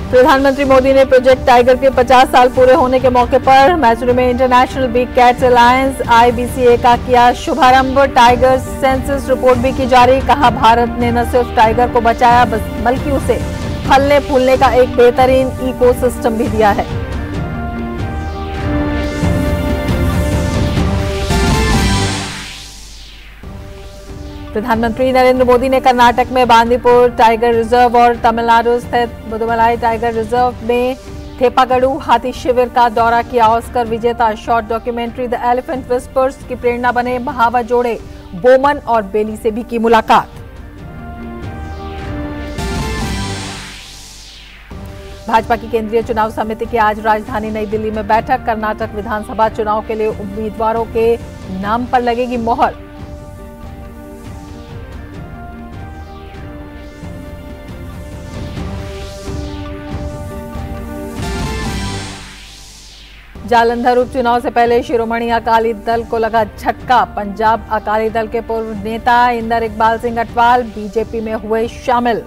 प्रधानमंत्री मोदी ने project tiger के 50 साल पूरे होने के मौके पर मैसूरू में international big cats alliance IBCA का किया शुभारंभ। टाइगर सेंसस रिपोर्ट भी की जारी। कहा, भारत ने न सिर्फ टाइगर को बचाया बल्कि उसे फलने फूलने का एक बेहतरीन इकोसिस्टम भी दिया है। प्रधानमंत्री नरेंद्र मोदी ने कर्नाटक में बांदीपुर टाइगर रिजर्व और तमिलनाडु स्थित मुदुमलाई टाइगर रिजर्व में थेपागडू हाथी शिविर का दौरा किया। ऑस्कर विजेता short documentary the elephant whispers की प्रेरणा बने महावत जोड़े बोमन और बेली से भी की मुलाकात। भाजपा की केंद्रीय चुनाव समिति की आज राजधानी नई दिल्ली में बैठक। कर्नाटक विधानसभा चुनाव के लिए उम्मीदवारों के नाम पर लगेगी मोहर। जालंधर उपचुनाव से पहले शिरोमणि अकाली दल को लगा झटका। पंजाब अकाली दल के पूर्व नेता इंदर इकबाल सिंह अटवाल बीजेपी में हुए शामिल।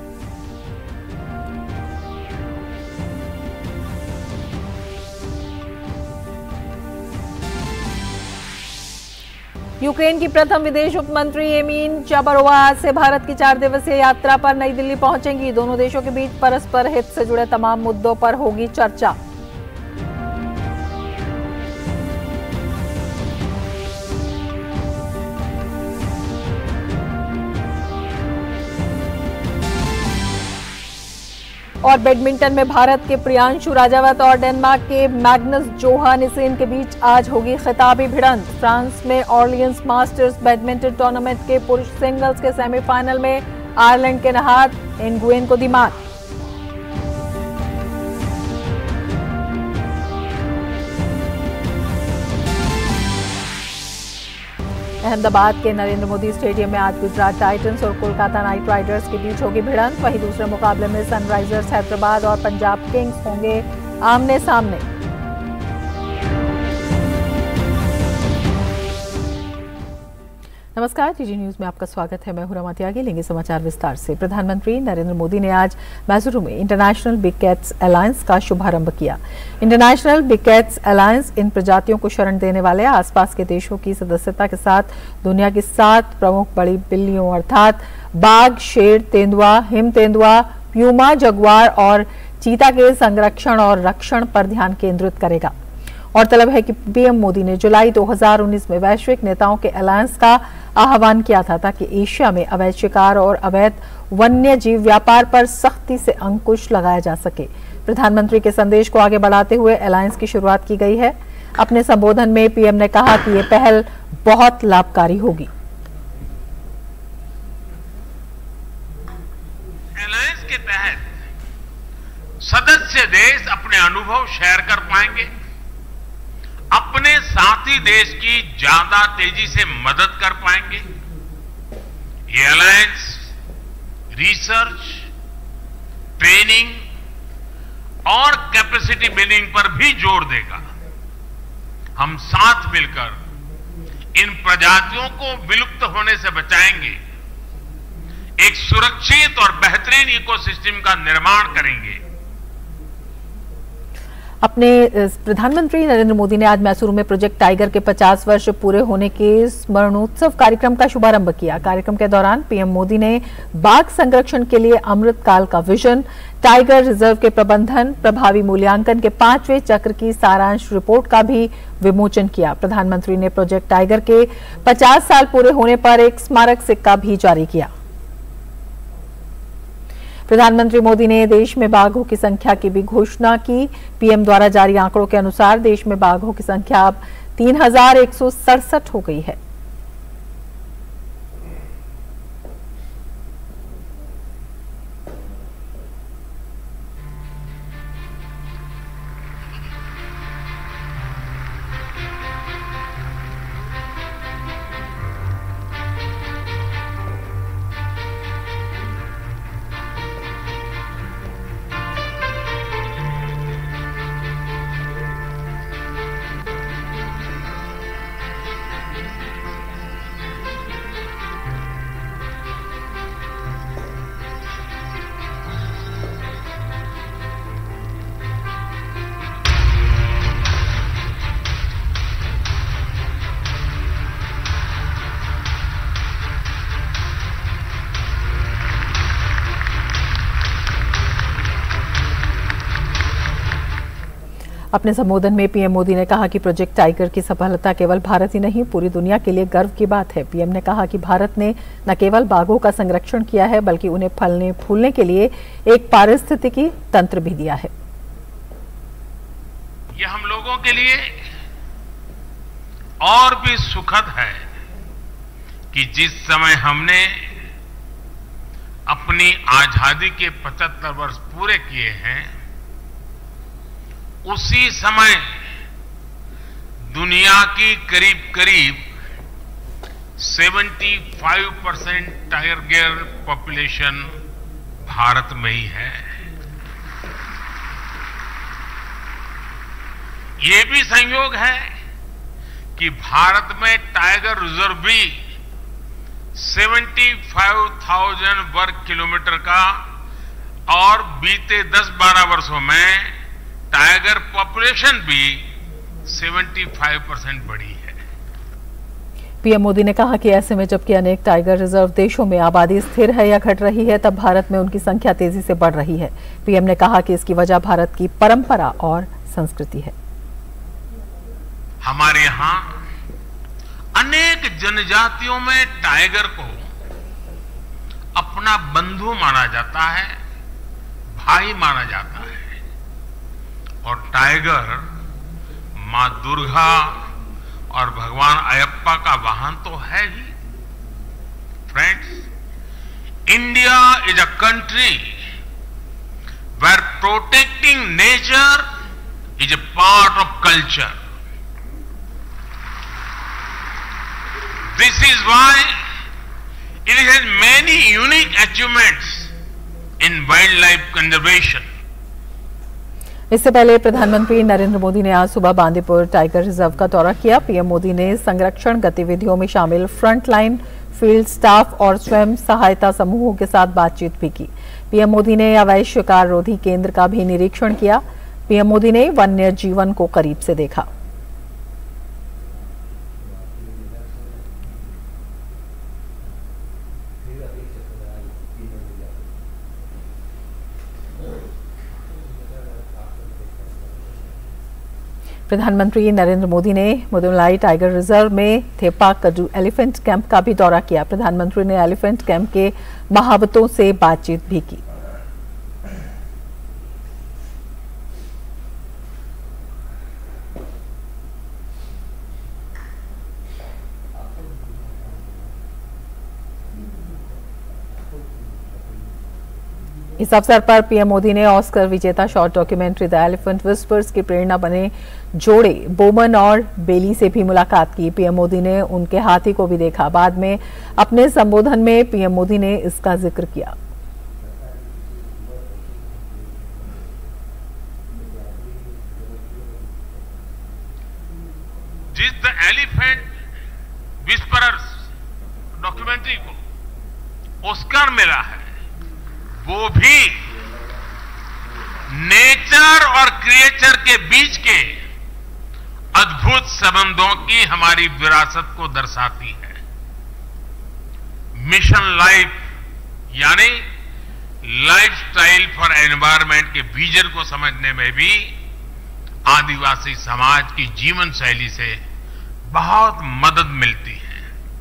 यूक्रेन की प्रथम विदेश उप मंत्री एमीन चाबारोवा आज से भारत की 4 दिवसीय यात्रा पर नई दिल्ली पहुंचेंगी। दोनों देशों के बीच परस्पर हित से जुड़े तमाम मुद्दों पर होगी चर्चा। और बैडमिंटन में भारत के प्रियांशु राजावत और डेनमार्क के मैग्नस जोहानिसन के बीच आज होगी खिताबी भिड़ंत। फ्रांस में ऑर्लियंस मास्टर्स बैडमिंटन टूर्नामेंट के पुरुष सिंगल्स के सेमीफाइनल में आयरलैंड के नहात एनगुएन को दी मात। अहमदाबाद के नरेंद्र मोदी स्टेडियम में आज गुजरात टाइटंस और कोलकाता नाइट राइडर्स के बीच होगी भिड़ंत। वहीं दूसरे मुकाबले में सनराइजर्स हैदराबाद और पंजाब किंग्स होंगे आमने सामने। नमस्कार, टीजी न्यूज में आपका स्वागत है। मैं हूं रमा त्यागी। लेंगे समाचार विस्तार से। प्रधानमंत्री नरेंद्र मोदी ने आज मैसूरू में इंटरनेशनल बिग कैट्स अलायंस का शुभारंभ किया। इंटरनेशनल बिग कैट्स अलायंस इन प्रजातियों को शरण देने वाले आसपास के देशों की सदस्यता के साथ दुनिया की 7 प्रमुख बड़ी बिल्लियों अर्थात बाघ, शेर, तेंदुआ, हिम तेंदुआ, प्यूमा, जगुआर और चीता के संरक्षण और रक्षण पर ध्यान केंद्रित करेगा। गौरतलब है कि पीएम मोदी ने जुलाई 2019 में वैश्विक नेताओं के अलायंस का आह्वान किया था ताकि एशिया में अवैध शिकार और अवैध वन्य जीव व्यापार पर सख्ती से अंकुश लगाया जा सके। प्रधानमंत्री के संदेश को आगे बढ़ाते हुए अलायंस की शुरुआत की गई है। अपने संबोधन में पीएम ने कहा कि ये पहल बहुत लाभकारी होगी। अलायंस के तहत सदस्य देश अपने अनुभव शेयर कर पाएंगे, अपने साथी देश की ज्यादा तेजी से मदद कर पाएंगे। ये अलायंस रिसर्च, ट्रेनिंग और कैपेसिटी बिल्डिंग पर भी जोर देगा। हम साथ मिलकर इन प्रजातियों को विलुप्त होने से बचाएंगे, एक सुरक्षित और बेहतरीन इकोसिस्टम का निर्माण करेंगे। अपने प्रधानमंत्री नरेंद्र मोदी ने आज मैसूरू में प्रोजेक्ट टाइगर के 50 वर्ष पूरे होने के स्मरणोत्सव कार्यक्रम का शुभारंभ किया। कार्यक्रम के दौरान पीएम मोदी ने बाघ संरक्षण के लिए अमृतकाल का विजन, टाइगर रिजर्व के प्रबंधन, प्रभावी मूल्यांकन के 5वें चक्र की सारांश रिपोर्ट का भी विमोचन किया। प्रधानमंत्री ने प्रोजेक्ट टाइगर के 50 साल पूरे होने पर एक स्मारक सिक्का भी जारी किया। प्रधानमंत्री मोदी ने देश में बाघों की संख्या की भी घोषणा की। पीएम द्वारा जारी आंकड़ों के अनुसार देश में बाघों की संख्या अब 3167 हो गई है। अपने संबोधन में पीएम मोदी ने कहा कि प्रोजेक्ट टाइगर की सफलता केवल भारत ही नहीं पूरी दुनिया के लिए गर्व की बात है। पीएम ने कहा कि भारत ने न केवल बाघों का संरक्षण किया है बल्कि उन्हें फलने फूलने के लिए एक पारिस्थितिकी तंत्र भी दिया है। ये हम लोगों के लिए और भी सुखद है कि जिस समय हमने अपनी आजादी के 75 वर्ष पूरे किए हैं, उसी समय दुनिया की करीब 75% टाइगर पॉपुलेशन भारत में ही है। ये भी संयोग है कि भारत में टाइगर रिजर्व भी 75,000 वर्ग किलोमीटर का और बीते 10-12 वर्षों में टाइगर पॉपुलेशन भी 75% बढ़ी है। पीएम मोदी ने कहा कि ऐसे में जबकि अनेक टाइगर रिजर्व देशों में आबादी स्थिर है या घट रही है, तब भारत में उनकी संख्या तेजी से बढ़ रही है। पीएम ने कहा कि इसकी वजह भारत की परंपरा और संस्कृति है। हमारे यहाँ अनेक जनजातियों में टाइगर को अपना बंधु माना जाता है, भाई माना जाता है, और टाइगर मां दुर्गा और भगवान अयप्पा का वाहन तो है ही। Friends, India is a country where protecting nature is a part of culture. This is why it has many unique achievements in wildlife conservation. इससे पहले प्रधानमंत्री नरेंद्र मोदी ने आज सुबह बांदीपुर टाइगर रिजर्व का दौरा किया। पीएम मोदी ने संरक्षण गतिविधियों में शामिल फ्रंटलाइन फील्ड स्टाफ और स्वयं सहायता समूहों के साथ बातचीत भी की। पीएम मोदी ने अवैध शिकार रोधी केंद्र का भी निरीक्षण किया। पीएम मोदी ने वन्य जीवन को करीब से देखा। प्रधानमंत्री नरेंद्र मोदी ने मुदुमलाई टाइगर रिजर्व में थेपा कड्डू एलिफेंट कैंप का भी दौरा किया। प्रधानमंत्री ने एलिफेंट कैंप के महावतों से बातचीत भी की। इस अवसर पर पीएम मोदी ने ऑस्कर विजेता short documentary the elephant whispers की प्रेरणा बने जोड़े बोमन और बेली से भी मुलाकात की। पीएम मोदी ने उनके हाथी को भी देखा। बाद में अपने संबोधन में पीएम मोदी ने इसका जिक्र किया। जिस द एलिफेंट विस्परर्स डॉक्यूमेंट्री को ऑस्कर मिला है, वो भी नेचर और क्रिएचर के बीच के अद्भुत संबंधों की हमारी विरासत को दर्शाती है। मिशन लाइफ यानी लाइफस्टाइल फॉर एनवायरनमेंट के विजन को समझने में भी आदिवासी समाज की जीवन शैली से बहुत मदद मिलती है।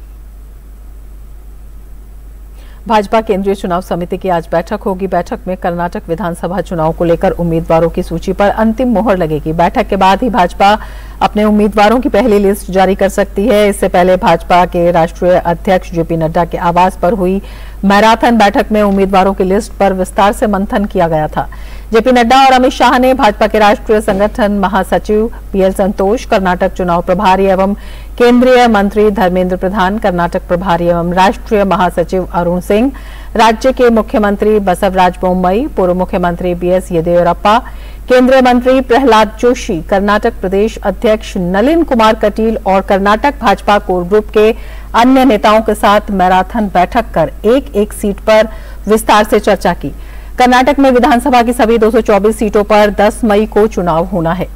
भाजपा केंद्रीय चुनाव समिति की आज बैठक होगी। बैठक में कर्नाटक विधानसभा चुनाव को लेकर उम्मीदवारों की सूची पर अंतिम मोहर लगेगी। बैठक के बाद ही भाजपा अपने उम्मीदवारों की पहली लिस्ट जारी कर सकती है। इससे पहले भाजपा के राष्ट्रीय अध्यक्ष जेपी नड्डा के आवास पर हुई मैराथन बैठक में उम्मीदवारों की लिस्ट पर विस्तार से मंथन किया गया था। जेपी नड्डा और अमित शाह ने भाजपा के राष्ट्रीय संगठन महासचिव पीएल संतोष, कर्नाटक चुनाव प्रभारी एवं केंद्रीय मंत्री धर्मेंद्र प्रधान, कर्नाटक प्रभारी एवं राष्ट्रीय महासचिव अरुण सिंह, राज्य के मुख्यमंत्री बसवराज बोम्मई, पूर्व मुख्यमंत्री बीएस येदियुरप्पा, केंद्रीय मंत्री प्रहलाद जोशी, कर्नाटक प्रदेश अध्यक्ष नलिन कुमार कटील और कर्नाटक भाजपा कोर ग्रुप के अन्य नेताओं के साथ मैराथन बैठक कर एक सीट पर विस्तार से चर्चा की। कर्नाटक में विधानसभा की सभी 224 सीटों पर 10 मई को चुनाव होना है।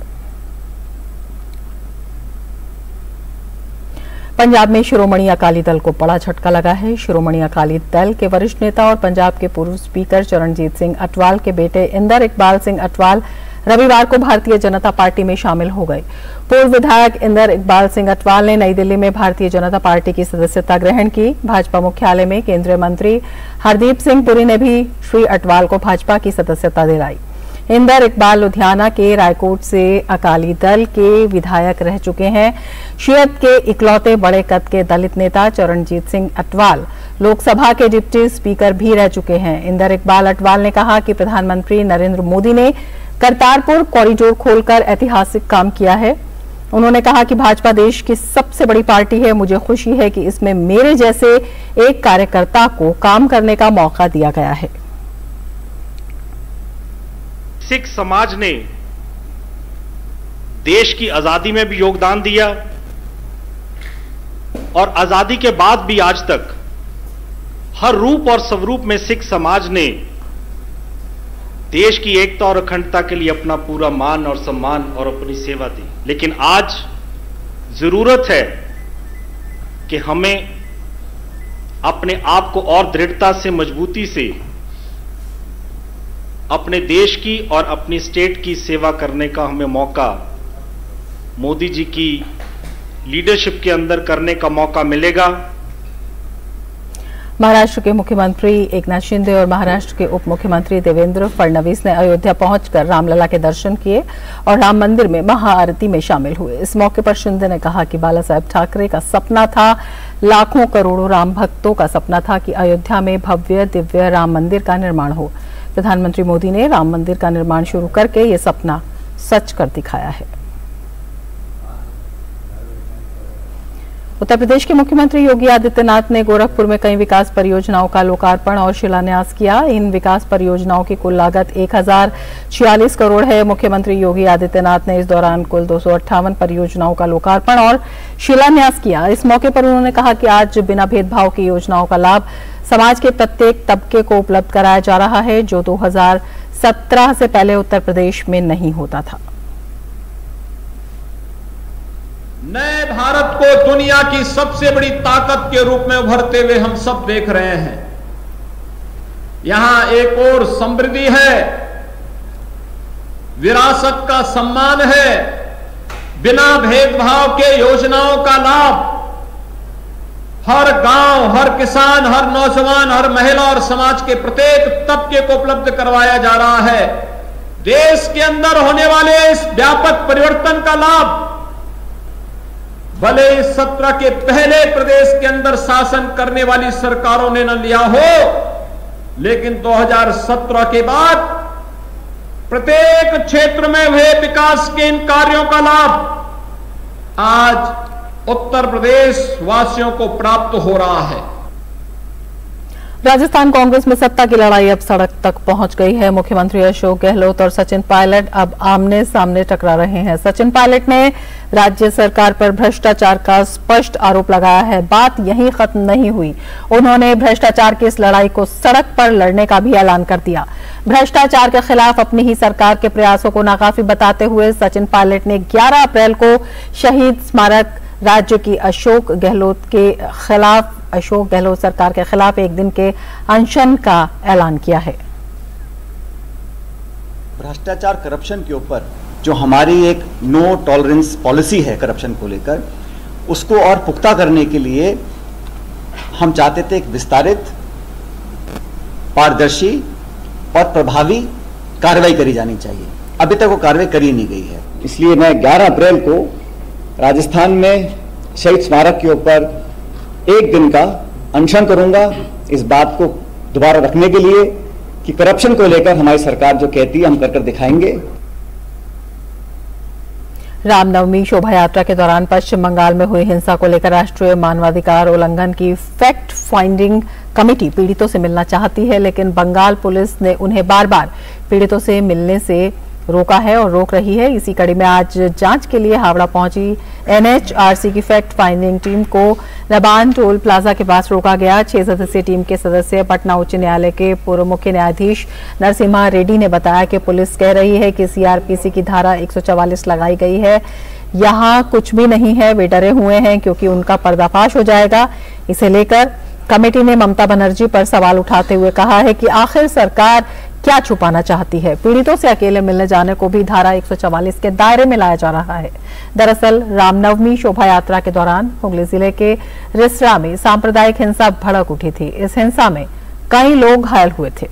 पंजाब में शिरोमणि अकाली दल को बड़ा झटका लगा है। शिरोमणि अकाली दल के वरिष्ठ नेता और पंजाब के पूर्व स्पीकर चरणजीत सिंह अटवाल के बेटे इंदर इकबाल सिंह अटवाल रविवार को भारतीय जनता पार्टी में शामिल हो गए। पूर्व विधायक इंदर इकबाल सिंह अटवाल ने नई दिल्ली में भारतीय जनता पार्टी की सदस्यता ग्रहण की। भाजपा मुख्यालय में केंद्रीय मंत्री हरदीप सिंह पुरी ने भी श्री अटवाल को भाजपा की सदस्यता दिलाई। इंदर इकबाल लुधियाना के रायकोट से अकाली दल के विधायक रह चुके हैं। शियत के इकलौते बड़े कद के दलित नेता चरणजीत सिंह अटवाल लोकसभा के डिप्टी स्पीकर भी रह चुके हैं। इंदर इकबाल अटवाल ने कहा कि प्रधानमंत्री नरेंद्र मोदी ने करतारपुर कॉरिडोर खोलकर ऐतिहासिक काम किया है। उन्होंने कहा कि भाजपा देश की सबसे बड़ी पार्टी है। मुझे खुशी है कि इसमें मेरे जैसे एक कार्यकर्ता को काम करने का मौका दिया गया है। सिख समाज ने देश की आजादी में भी योगदान दिया और आजादी के बाद भी आज तक हर रूप और स्वरूप में सिख समाज ने देश की एकता और अखंडता के लिए अपना पूरा मान और सम्मान और अपनी सेवा दी। लेकिन आज जरूरत है कि हमें अपने आप को और दृढ़ता से, मजबूती से अपने देश की और अपनी स्टेट की सेवा करने का हमें मौका मोदी जी की लीडरशिप के अंदर करने का मौका मिलेगा। महाराष्ट्र के मुख्यमंत्री एकनाथ शिंदे और महाराष्ट्र के उप मुख्यमंत्री देवेंद्र फडणवीस ने अयोध्या पहुंचकर रामलला के दर्शन किए और राम मंदिर में महाआरती में शामिल हुए। इस मौके पर शिंदे ने कहा कि बाला साहेब ठाकरे का सपना था, लाखों करोड़ों राम भक्तों का सपना था कि अयोध्या में भव्य दिव्य राम मंदिर का निर्माण हो। प्रधानमंत्री मोदी ने राम मंदिर का निर्माण शुरू करके ये सपना सच कर दिखाया है। उत्तर प्रदेश के मुख्यमंत्री योगी आदित्यनाथ ने गोरखपुर में कई विकास परियोजनाओं का लोकार्पण और शिलान्यास किया। इन विकास परियोजनाओं की कुल लागत 1046 करोड़ है। मुख्यमंत्री योगी आदित्यनाथ ने इस दौरान कुल 258 परियोजनाओं का लोकार्पण और शिलान्यास किया। इस मौके पर उन्होंने कहा कि आज बिना भेदभाव की योजनाओं का लाभ समाज के प्रत्येक तबके को उपलब्ध कराया जा रहा है, जो 2017 से पहले उत्तर प्रदेश में नहीं होता था। नए भारत को दुनिया की सबसे बड़ी ताकत के रूप में उभरते हुए हम सब देख रहे हैं। यहां एक और समृद्धि है, विरासत का सम्मान है। बिना भेदभाव के योजनाओं का लाभ हर गांव, हर किसान, हर नौजवान, हर महिला और समाज के प्रत्येक तबके को उपलब्ध करवाया जा रहा है। देश के अंदर होने वाले इस व्यापक परिवर्तन का लाभ भले इस सत्र के पहले प्रदेश के अंदर शासन करने वाली सरकारों ने न लिया हो, लेकिन 2017 के बाद प्रत्येक क्षेत्र में हुए विकास के इन कार्यों का लाभ आज उत्तर प्रदेश वासियों को प्राप्त हो रहा है। राजस्थान कांग्रेस में सत्ता की लड़ाई अब सड़क तक पहुंच गई है। मुख्यमंत्री अशोक गहलोत और सचिन पायलट अब आमने सामने टकरा रहे हैं। सचिन पायलट ने राज्य सरकार पर भ्रष्टाचार का स्पष्ट आरोप लगाया है। बात यहीं खत्म नहीं हुई, उन्होंने भ्रष्टाचार की इस लड़ाई को सड़क पर लड़ने का भी ऐलान कर दिया। भ्रष्टाचार के खिलाफ अपनी ही सरकार के प्रयासों को नाकाफी बताते हुए सचिन पायलट ने 11 अप्रैल को शहीद स्मारक राज्य की अशोक गहलोत सरकार के खिलाफ एक दिन के अनशन का ऐलान किया है। भ्रष्टाचार करप्शन के ऊपर जो हमारी एक नो टॉलरेंस पॉलिसी है करप्शन को लेकर, उसको और पुख्ता करने के लिए हम चाहते थे एक विस्तारित, पारदर्शी और प्रभावी कार्रवाई करी जानी चाहिए। अभी तक वो कार्रवाई करी नहीं गई है। इसलिए मैं 11 अप्रैल को राजस्थान में शहीद स्मारक के ऊपर एक दिन का अनशन करूंगा, इस बात को दोबारा रखने के लिए कि करप्शन को लेकर हमारी सरकार जो कहती है हम कर दिखाएंगे। रामनवमी शोभा यात्रा के दौरान पश्चिम बंगाल में हुई हिंसा को लेकर राष्ट्रीय मानवाधिकार उल्लंघन की फैक्ट फाइंडिंग कमेटी पीड़ितों से मिलना चाहती है, लेकिन बंगाल पुलिस ने उन्हें बार बार पीड़ितों से मिलने से रोका है और रोक रही है। इसी कड़ी में आज जांच के लिए हावड़ा पहुंची एनएचआरसी की फैक्ट फाइंडिंग टीम को रबान टोल प्लाजा के पास रोका गया। 6 सदस्यीय टीम के सदस्य पटना उच्च न्यायालय के पूर्व मुख्य न्यायाधीश नरसिम्हा रेड्डी ने बताया कि पुलिस कह रही है कि सीआरपीसी की धारा 144 लगाई गई है। यहाँ कुछ भी नहीं है, वे डरे हुए हैं क्योंकि उनका पर्दाफाश हो जाएगा। इसे लेकर कमेटी ने ममता बनर्जी पर सवाल उठाते हुए कहा है कि आखिर सरकार क्या छुपाना चाहती है। पीड़ितों से अकेले मिलने जाने को भी धारा 144 के दायरे में लाया जा रहा है। दरअसल रामनवमी शोभा यात्रा के दौरान हुगली जिले के रिसरा में सांप्रदायिक हिंसा भड़क उठी थी। इस हिंसा में कई लोग घायल हुए थे।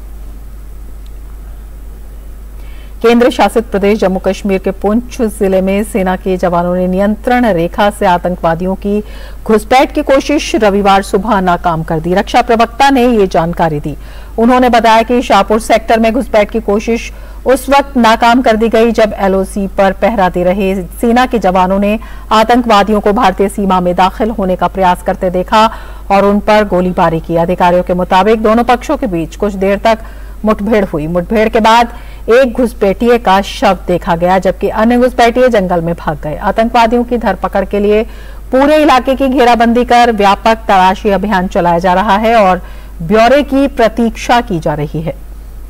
केंद्र शासित प्रदेश जम्मू कश्मीर के पुंछ जिले में सेना के जवानों ने नियंत्रण रेखा से आतंकवादियों की घुसपैठ की कोशिश रविवार सुबह नाकाम कर दी। रक्षा प्रवक्ता ने ये जानकारी दी। उन्होंने बताया कि शाहपुर सेक्टर में घुसपैठ की कोशिश उस वक्त नाकाम कर दी गई जब एलओसी पर पहरा दे रहे सेना के जवानों ने आतंकवादियों को भारतीय सीमा में दाखिल होने का प्रयास करते देखा और उन पर गोलीबारी की। अधिकारियों के मुताबिक दोनों पक्षों के बीच कुछ देर तक मुठभेड़ हुई। मुठभेड़ के बाद एक घुसपैठिए का शव देखा गया जबकि अन्य घुसपैठिए जंगल में भाग गए। आतंकवादियों की धरपकड़ के लिए पूरे इलाके की घेराबंदी कर व्यापक तलाशी अभियान चलाया जा रहा है और ब्यौरे की प्रतीक्षा की जा रही है।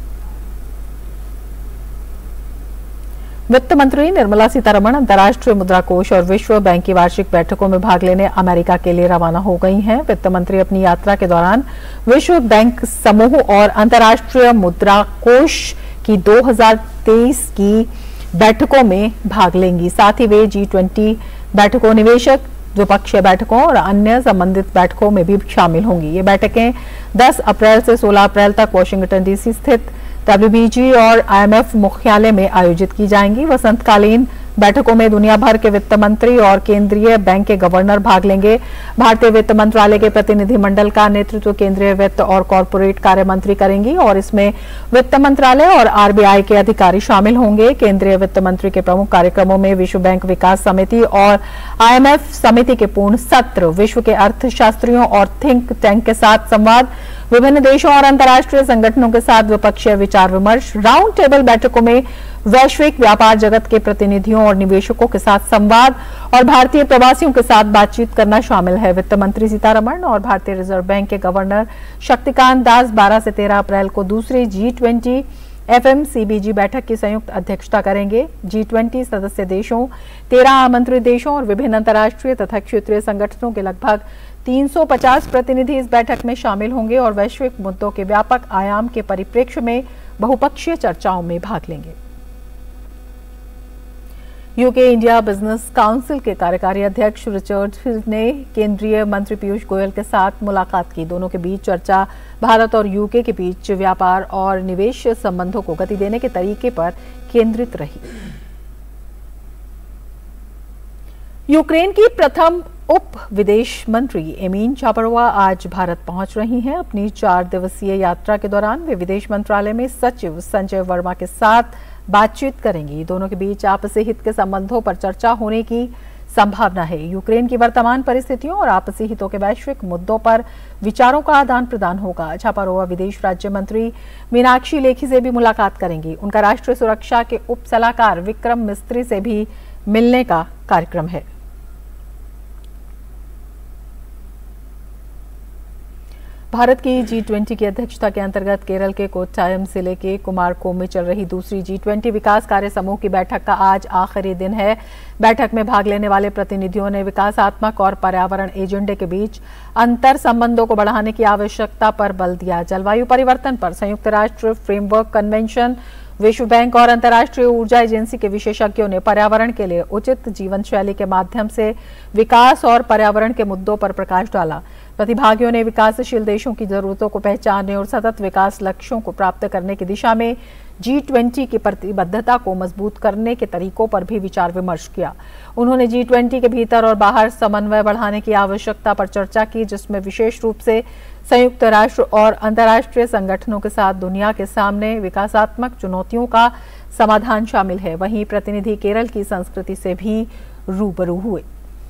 वित्त मंत्री निर्मला सीतारमण अंतर्राष्ट्रीय मुद्रा कोष और विश्व बैंक की वार्षिक बैठकों में भाग लेने अमेरिका के लिए रवाना हो गई हैं। वित्त मंत्री अपनी यात्रा के दौरान विश्व बैंक समूह और अंतर्राष्ट्रीय मुद्रा कोष की 2023 की बैठकों में भाग लेंगी। साथ ही वे G20 बैठकों, निवेशक द्विपक्षीय बैठकों और अन्य संबंधित बैठकों में भी शामिल होंगी। ये बैठकें 10 अप्रैल से 16 अप्रैल तक वाशिंगटन डीसी स्थित WBG और IMF मुख्यालय में आयोजित की जाएंगी। वसंतकालीन बैठकों में दुनिया भर के वित्त मंत्री और केंद्रीय बैंक के गवर्नर भाग लेंगे। भारतीय वित्त मंत्रालय के प्रतिनिधि मंडल का नेतृत्व केंद्रीय वित्त और कॉरपोरेट कार्य मंत्री करेंगी और इसमें वित्त मंत्रालय और RBI के अधिकारी शामिल होंगे। केंद्रीय वित्त मंत्री के प्रमुख कार्यक्रमों में विश्व बैंक विकास समिति और IMF समिति के पूर्ण सत्र, विश्व के अर्थशास्त्रियों और थिंक टैंक के साथ संवाद, विभिन्न देशों और अंतर्राष्ट्रीय संगठनों के साथ द्विपक्षीय विचार विमर्श, राउंड टेबल बैठकों में वैश्विक व्यापार जगत के प्रतिनिधियों और निवेशकों के साथ संवाद और भारतीय प्रवासियों के साथ बातचीत करना शामिल है। वित्त मंत्री सीतारमण और भारतीय रिजर्व बैंक के गवर्नर शक्तिकांत दास 12 से 13 अप्रैल को दूसरी G20 FMCBG बैठक की संयुक्त अध्यक्षता करेंगे। G20 सदस्य देशों, 13 आमंत्रित देशों और विभिन्न अंतर्राष्ट्रीय तथा क्षेत्रीय संगठनों के लगभग 350 प्रतिनिधि इस बैठक में शामिल होंगे और वैश्विक मुद्दों के व्यापक आयाम के परिप्रेक्ष्य में बहुपक्षीय चर्चाओं में भाग लेंगे। यूके इंडिया बिजनेस काउंसिल के कार्यकारी अध्यक्ष रिचर्ड फिल्ड ने केंद्रीय मंत्री पीयूष गोयल के साथ मुलाकात की। दोनों के बीच चर्चा भारत और यूके के बीच व्यापार और निवेश संबंधों को गति देने के तरीके पर केंद्रित रही। यूक्रेन की प्रथम उप विदेश मंत्री एमीन चापरवा आज भारत पहुंच रही हैं। अपनी 4 दिवसीय यात्रा के दौरान वे विदेश मंत्रालय में सचिव संजय वर्मा के साथ बातचीत करेंगी। दोनों के बीच आपसी हित के संबंधों पर चर्चा होने की संभावना है। यूक्रेन की वर्तमान परिस्थितियों और आपसी हितों के वैश्विक मुद्दों पर विचारों का आदान प्रदान होगा। चापरवा विदेश राज्य मंत्री मीनाक्षी लेखी से भी मुलाकात करेंगी। उनका राष्ट्रीय सुरक्षा के उप सलाहकार विक्रम मिस्त्री से भी मिलने का कार्यक्रम है। भारत की G20 की अध्यक्षता के अंतर्गत केरल के कोट्टायम जिले के कुमारकोम में चल रही दूसरी G20 विकास कार्य समूह की बैठक का आज आखिरी दिन है। बैठक में भाग लेने वाले प्रतिनिधियों ने विकासात्मक और पर्यावरण एजेंडे के बीच अंतर संबंधों को बढ़ाने की आवश्यकता पर बल दिया। जलवायु परिवर्तन पर संयुक्त राष्ट्र फ्रेमवर्क कन्वेंशन, विश्व बैंक और अंतर्राष्ट्रीय ऊर्जा एजेंसी के विशेषज्ञों ने पर्यावरण के लिए उचित जीवन शैली के माध्यम से विकास और पर्यावरण के मुद्दों पर प्रकाश डाला। प्रतिभागियों ने विकासशील देशों की जरूरतों को पहचानने और सतत विकास लक्ष्यों को प्राप्त करने की दिशा में G20 की प्रतिबद्धता को मजबूत करने के तरीकों पर भी विचार विमर्श किया। उन्होंने G20 के भीतर और बाहर समन्वय बढ़ाने की आवश्यकता पर चर्चा की, जिसमें विशेष रूप से संयुक्त राष्ट्र और अंतर्राष्ट्रीय संगठनों के साथ दुनिया के सामने विकासात्मक चुनौतियों का समाधान शामिल है। वहीं प्रतिनिधि केरल की संस्कृति से भी रूबरू हुए।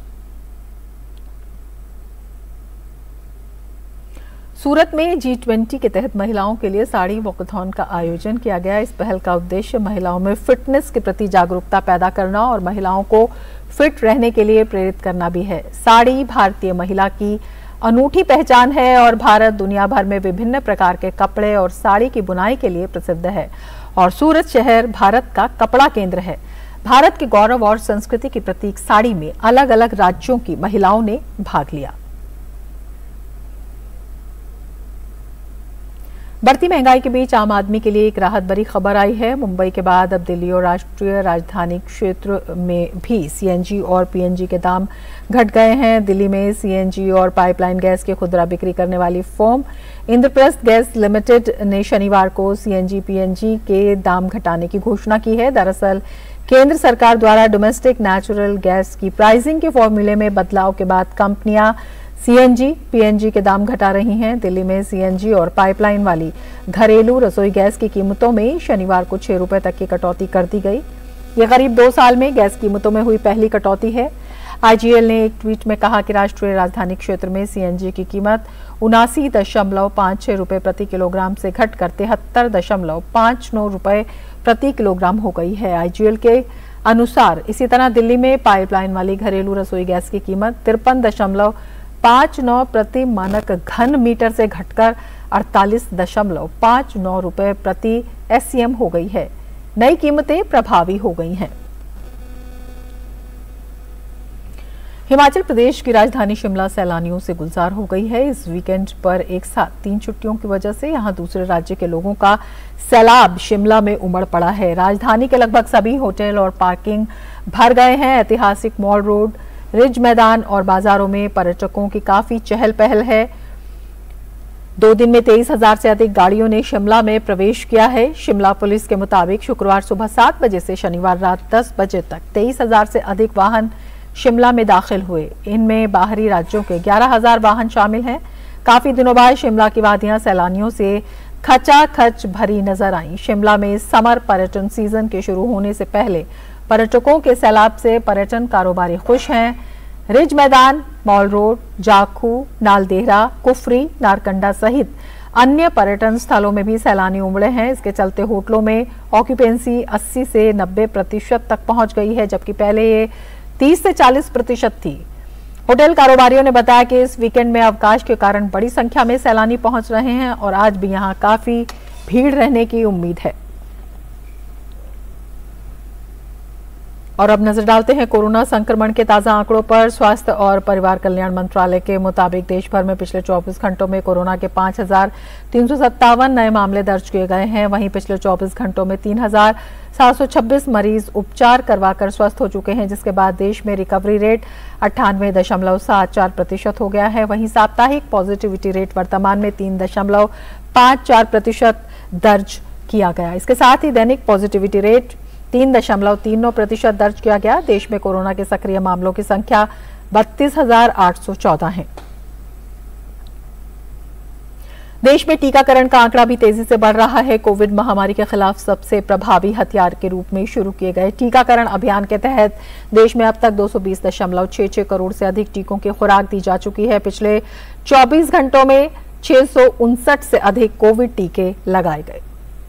सूरत में G20 के तहत महिलाओं के लिए साड़ी वॉकथॉन का आयोजन किया गया। इस पहल का उद्देश्य महिलाओं में फिटनेस के प्रति जागरूकता पैदा करना और महिलाओं को फिट रहने के लिए प्रेरित करना भी है। साड़ी भारतीय महिला की अनूठी पहचान है और भारत दुनिया भर में विभिन्न प्रकार के कपड़े और साड़ी की बुनाई के लिए प्रसिद्ध है और सूरत शहर भारत का कपड़ा केंद्र है। भारत के गौरव और संस्कृति की प्रतीक साड़ी में अलग अलग राज्यों की महिलाओं ने भाग लिया। बढ़ती महंगाई के बीच आम आदमी के लिए एक राहत भरी खबर आई है। मुंबई के बाद अब दिल्ली और राष्ट्रीय राजधानी क्षेत्र में भी सीएनजी और पीएनजी के दाम घट गए हैं। दिल्ली में सीएनजी और पाइपलाइन गैस की खुदरा बिक्री करने वाली फर्म इंद्रप्रस्थ गैस लिमिटेड ने शनिवार को सीएनजी पीएनजी के दाम घटाने की घोषणा की है। दरअसल केंद्र सरकार द्वारा डोमेस्टिक नेचुरल गैस की प्राइसिंग के फॉर्मूले में बदलाव के बाद कंपनियां सीएनजी पीएनजी के दाम घटा रही हैं। दिल्ली में सीएनजी और पाइपलाइन वाली घरेलू रसोई गैस की कीमतों में शनिवार को 6 रुपए तक की कटौती कर दी गई। यह करीब 2 साल में गैस कीमतों में हुई पहली कटौती है। आईजीएल ने एक ट्वीट में कहा कि राष्ट्रीय राजधानी क्षेत्र में सीएनजी की कीमत 79.56 रुपए प्रति किलोग्राम से घटकर 73.59 रुपए प्रति किलोग्राम हो गई है। आईजीएल के अनुसार इसी तरह दिल्ली में पाइपलाइन वाली घरेलू रसोई गैस की कीमत 53.59 प्रति मानक घन मीटर से घटकर 48.59 रुपए प्रति एससीएम हो गई है। नई कीमतें प्रभावी हो गई हैं। हिमाचल प्रदेश की राजधानी शिमला सैलानियों से गुलजार हो गई है। इस वीकेंड पर एक साथ 3 छुट्टियों की वजह से यहां दूसरे राज्य के लोगों का सैलाब शिमला में उमड़ पड़ा है। राजधानी के लगभग सभी होटल और पार्किंग भर गए हैं। ऐतिहासिक मॉल रोड, रिज मैदान और बाजारों में पर्यटकों की काफी चहल पहल है। 2 दिन में 23,000 से अधिक गाड़ियों ने शिमला में प्रवेश किया है। शिमला पुलिस के मुताबिक शुक्रवार सुबह 7 बजे से शनिवार रात 10 बजे तक 23,000 से अधिक वाहन शिमला में दाखिल हुए। इनमें बाहरी राज्यों के 11,000 वाहन शामिल हैं। काफी दिनों बाद शिमला की वादियां सैलानियों से खचाखच भरी नजर आईं। शिमला में समर पर्यटन सीजन के शुरू होने से पहले पर्यटकों के सैलाब से पर्यटन कारोबारी खुश हैं। Ridge Maidan, mall road, Jakhu, Naldehra, Kufri, Narkanda सहित अन्य पर्यटन स्थलों में भी सैलानी उमड़े हैं। इसके चलते होटलों में ऑक्यूपेंसी 80 से 90% तक पहुंच गई है, जबकि पहले ये 30 से 40% थी। होटल कारोबारियों ने बताया कि इस वीकेंड में अवकाश के कारण बड़ी संख्या में सैलानी पहुंच रहे हैं और आज भी यहां काफी भीड़ रहने की उम्मीद है। और अब नजर डालते हैं कोरोना संक्रमण के ताजा आंकड़ों पर। स्वास्थ्य और परिवार कल्याण मंत्रालय के मुताबिक देश भर में पिछले 24 घंटों में कोरोना के 5,357 नए मामले दर्ज किए गए हैं। वहीं पिछले 24 घंटों में 3,726 मरीज उपचार करवाकर स्वस्थ हो चुके हैं, जिसके बाद देश में रिकवरी रेट 98.74% हो गया है। वहीं साप्ताहिक पॉजिटिविटी रेट वर्तमान में 3.54% दर्ज किया गया। इसके साथ ही दैनिक पॉजिटिविटी रेट 3.39% दर्ज किया गया। देश में कोरोना के सक्रिय मामलों की संख्या 32,814 है। देश में टीकाकरण का आंकड़ा भी तेजी से बढ़ रहा है। कोविड महामारी के खिलाफ सबसे प्रभावी हथियार के रूप में शुरू किए गए टीकाकरण अभियान के तहत देश में अब तक 220.66 करोड़ से अधिक टीकों की खुराक दी जा चुकी है। पिछले 24 घंटों में 659 से अधिक कोविड टीके लगाए गए।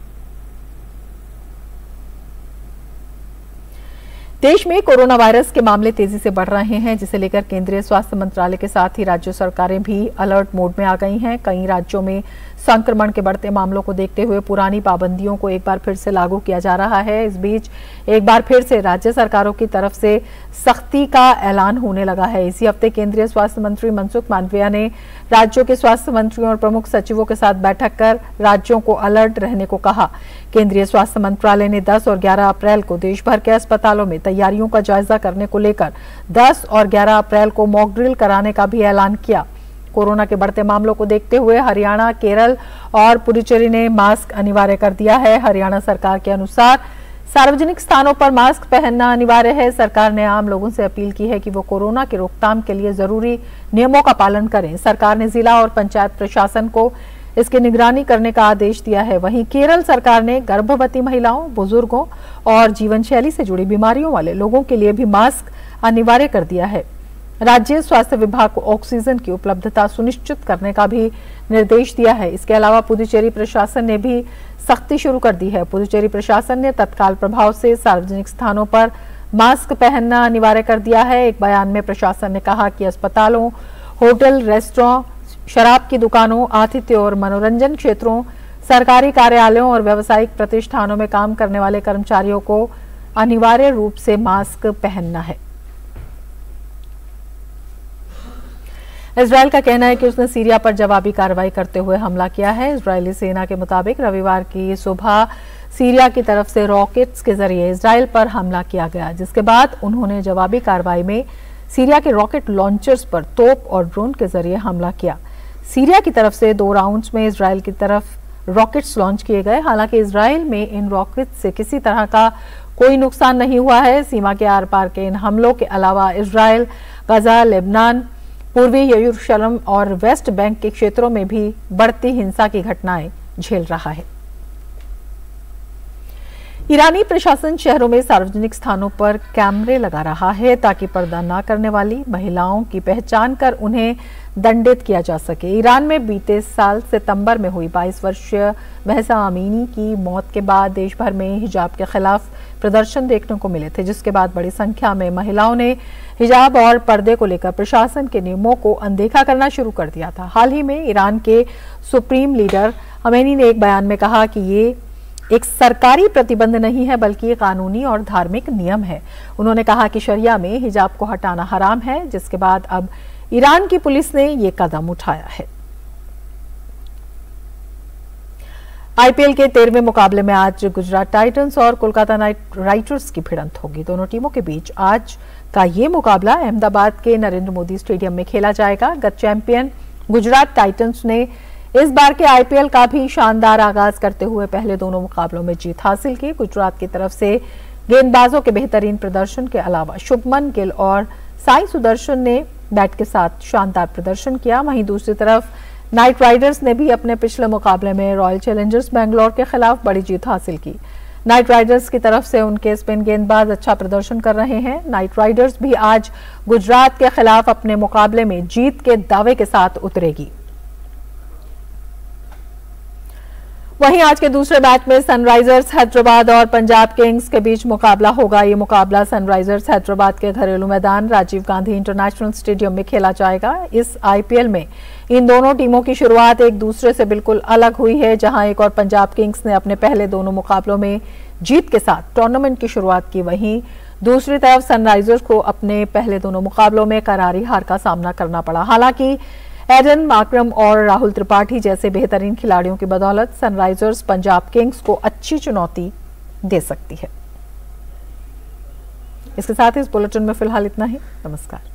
देश में कोरोना वायरस के मामले तेजी से बढ़ रहे हैं, जिसे लेकर केंद्रीय स्वास्थ्य मंत्रालय के साथ ही राज्य सरकारें भी अलर्ट मोड में आ गई हैं। कई राज्यों में संक्रमण के बढ़ते मामलों को देखते हुए पुरानी पाबंदियों को एक बार फिर से लागू किया जा रहा है। इस बीच एक बार फिर से राज्य सरकारों की तरफ से सख्ती का ऐलान होने लगा है। इसी हफ्ते केंद्रीय स्वास्थ्य मंत्री मनसुख मांडविया ने राज्यों के स्वास्थ्य मंत्रियों और प्रमुख सचिवों के साथ बैठक कर राज्यों को अलर्ट रहने को कहा। केंद्रीय स्वास्थ्य मंत्रालय ने 10 और 11 अप्रैल को देश भर के अस्पतालों में तैयारियों का जायजा करने को लेकर 10 और 11 अप्रैल को मॉक ड्रिल कराने का भी ऐलान किया। कोरोना के बढ़ते मामलों को देखते हुए हरियाणा, केरल और पुडुचेरी ने मास्क अनिवार्य कर दिया है। हरियाणा सरकार के अनुसार सार्वजनिक स्थानों पर मास्क पहनना अनिवार्य है। सरकार ने आम लोगों से अपील की है कि वो कोरोना की रोकथाम के लिए जरूरी नियमों का पालन करें। सरकार ने जिला और पंचायत प्रशासन को इसकी निगरानी करने का आदेश दिया है। वहीं केरल सरकार ने गर्भवती महिलाओं, बुजुर्गों और जीवन शैली से जुड़ी बीमारियों वाले लोगों के लिए भी मास्क अनिवार्य कर दिया है। राज्य स्वास्थ्य विभाग को ऑक्सीजन की उपलब्धता सुनिश्चित करने का भी निर्देश दिया है। इसके अलावा पुडुचेरी प्रशासन ने भी सख्ती शुरू कर दी है। पुडुचेरी प्रशासन ने तत्काल प्रभाव से सार्वजनिक स्थानों पर मास्क पहनना अनिवार्य कर दिया है। एक बयान में प्रशासन ने कहा कि अस्पतालों, होटल, रेस्टोरेंट, शराब की दुकानों, आतिथ्य और मनोरंजन क्षेत्रों, सरकारी कार्यालयों और व्यावसायिक प्रतिष्ठानों में काम करने वाले कर्मचारियों को अनिवार्य रूप से मास्क पहनना है। इजरायल का कहना है कि उसने सीरिया पर जवाबी कार्रवाई करते हुए हमला किया है। इजरायली सेना के मुताबिक रविवार की सुबह सीरिया की तरफ से रॉकेट्स के जरिए इजरायल पर हमला किया गया, जिसके बाद उन्होंने जवाबी कार्रवाई में सीरिया के रॉकेट लॉन्चर्स पर तोप और ड्रोन के जरिए हमला किया। सीरिया की तरफ से 2 राउंड्स में इजरायल की तरफ रॉकेट्स लॉन्च किए गए। हालांकि इजरायल में इन रॉकेट्स से किसी तरह का कोई नुकसान नहीं हुआ है। सीमा के आर पार के इन हमलों के अलावा इजरायल गजा, लेबनान, पूर्वी यरूशलेम और वेस्ट बैंक के क्षेत्रों में भी बढ़ती हिंसा की घटनाएं झेल रहा है। ईरानी प्रशासन शहरों में सार्वजनिक स्थानों पर कैमरे लगा रहा है ताकि पर्दा न करने वाली महिलाओं की पहचान कर उन्हें दंडित किया जा सके। ईरान में बीते साल सितंबर में हुई 22 वर्षीय महसा अमीनी की मौत के बाद देश भर में हिजाब के खिलाफ प्रदर्शन देखने को मिले थे, जिसके बाद बड़ी संख्या में महिलाओं ने हिजाब और पर्दे को लेकर प्रशासन के नियमों को अनदेखा करना शुरू कर दिया था। हाल ही में ईरान के सुप्रीम लीडर खमेनी ने एक बयान में कहा कि ये एक सरकारी प्रतिबंध नहीं है बल्कि कानूनी और धार्मिक नियम है। उन्होंने कहा कि शरिया में हिजाब को हटाना हराम है, जिसके बाद अब ईरान की पुलिस ने ये कदम उठाया है। आईपीएल के 13वें मुकाबले में आज गुजरात टाइटंस और कोलकाता नाइट राइडर्स की भिड़ंत होगी। दोनों टीमों के बीच आज का ये मुकाबला अहमदाबाद के नरेंद्र मोदी स्टेडियम में खेला जाएगा। गत चैंपियन गुजरात टाइटंस ने इस बार के आईपीएल का भी शानदार आगाज करते हुए पहले दोनों मुकाबलों में जीत हासिल की। गुजरात की तरफ से गेंदबाजों के बेहतरीन प्रदर्शन के अलावा शुभमन गिल और साई सुदर्शन ने बैट के साथ शानदार प्रदर्शन किया। वहीं दूसरी तरफ नाइट राइडर्स ने भी अपने पिछले मुकाबले में रॉयल चैलेंजर्स बेंगलोर के खिलाफ बड़ी जीत हासिल की। नाइट राइडर्स की तरफ से उनके स्पिन गेंदबाज अच्छा प्रदर्शन कर रहे हैं। नाइट राइडर्स भी आज गुजरात के खिलाफ अपने मुकाबले में जीत के दावे के साथ उतरेगी। वहीं आज के दूसरे मैच में सनराइजर्स हैदराबाद और पंजाब किंग्स के बीच मुकाबला होगा। ये मुकाबला सनराइजर्स हैदराबाद के घरेलू मैदान राजीव गांधी इंटरनेशनल स्टेडियम में खेला जाएगा। इस आईपीएल में इन दोनों टीमों की शुरुआत एक दूसरे से बिल्कुल अलग हुई है। जहां एक और पंजाब किंग्स ने अपने पहले दोनों मुकाबलों में जीत के साथ टूर्नामेंट की शुरुआत की, वहीं दूसरी तरफ सनराइजर्स को अपने पहले दोनों मुकाबलों में करारी हार का सामना करना पड़ा। हालांकि एडन मार्क्रम और राहुल त्रिपाठी जैसे बेहतरीन खिलाड़ियों की बदौलत सनराइजर्स पंजाब किंग्स को अच्छी चुनौती दे सकती है। इसके साथ इस बुलेटिन में फिलहाल इतना ही। नमस्कार।